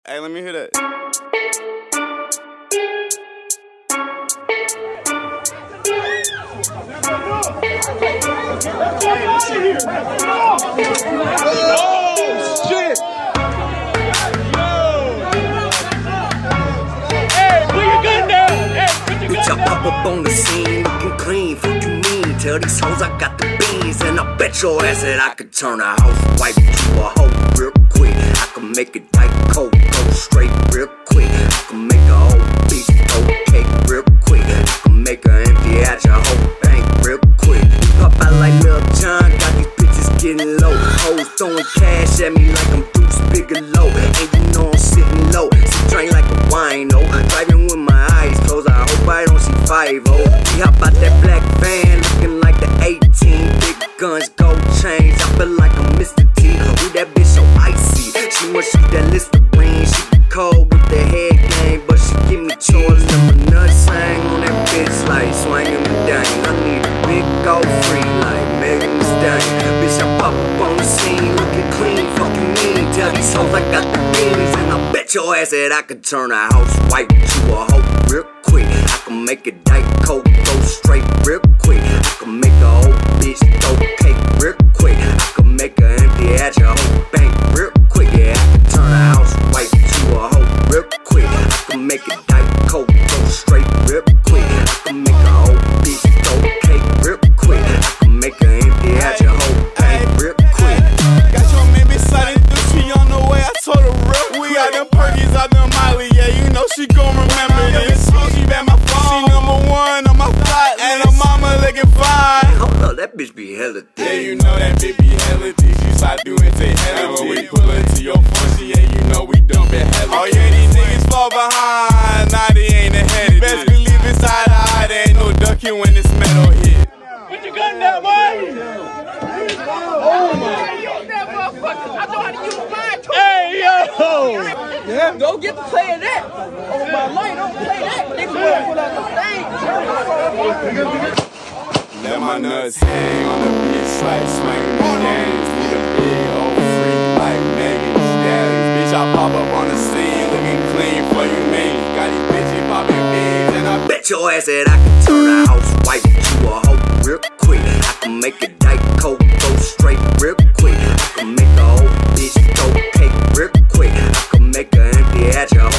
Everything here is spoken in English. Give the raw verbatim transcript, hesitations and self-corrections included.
Hey, let me hear that. Oh, shit! Hey, put your gun down! Hey, put your gun down! Bitch, I pop up on the scene looking clean. Fuck you mean? Tell these hoes I got the beans. And I bet your ass that I could turn a housewife to a hoe real quick. I can make it like cold, go straight real quick. I can make a whole bitch go cake real quick. I can make her empty out your whole bank real quick. Pop out like Lil Jon, got these bitches getting low. Hoes throwing cash at me like I'm Deuce Bigelow. And you know I'm sitting low, she drink like a wino. Driving with my eyes closed, I hope I don't see five oh. We hop out that black van, looking like the eighteen. Big guns, gold chains, I feel like I'm Mister T. With that bitch so icy, she wants you that Listerine. She be cold with the head game, but she give me chores. And my nuts hang on that bitch like swinging me down. I need a big gold free like Megan Thee Stallion. Bitch, I pop up on the scene, looking clean, fucking mean. Tell these hoes I got the beans, and I bet your ass that I could turn a housewife to a hoe real quick. I can make a Diet Coke go straight real quick. I can make a whole bitch throw cake real quick. I can make her empty out your whole bank real quick. Yeah, I can turn a housewife to a hoe real quick. I can make a Diet Coke go straight real quick. I can make a whole bitch throw cake real quick. I can make her empty out your whole bank real quick. Got your man beside it, she on the way, I told her real quick. We got them perkies out them Miley, yeah, you know she gon' remember this. She bet my phone, she number one on my flight, and her mama looking fine. Hold up, that bitch be hella thick. Yeah, you know that bitch be hella thick. She slide through and take hella thick. When we pull her to your function, yeah, you know we dump it hella. Oh yeah, these niggas fall behind, nah, they ain't ahead of this. Best believe inside the eye, there ain't no ducking when this metal hit. Put your gun down, boy! Oh my! I know how to use mine too. Hey, yo! Yeah. Don't get to play that. Oh my light, don't play that. Nigga wanna pull out the stage. Let my nuts hang on the beach like swinging the games. Need a big old freak like Megan Thee Stallion. Bitch, I pop up on the scene looking clean for you, man. Got these bitches popping beans and I Bet your ass that I can turn a housewife to a hoe real quick. I can make a Diet Coke go straight real quick. I can make a whole bitch throw cake real quick. I can make her empty out your